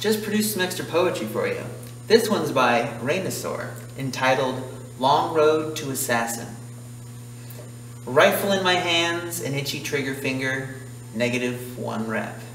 just produced some extra poetry for you. This one's by Rainisaur, entitled Long Road to Assassin. Rifle in my hands, an itchy trigger finger, -1 rep.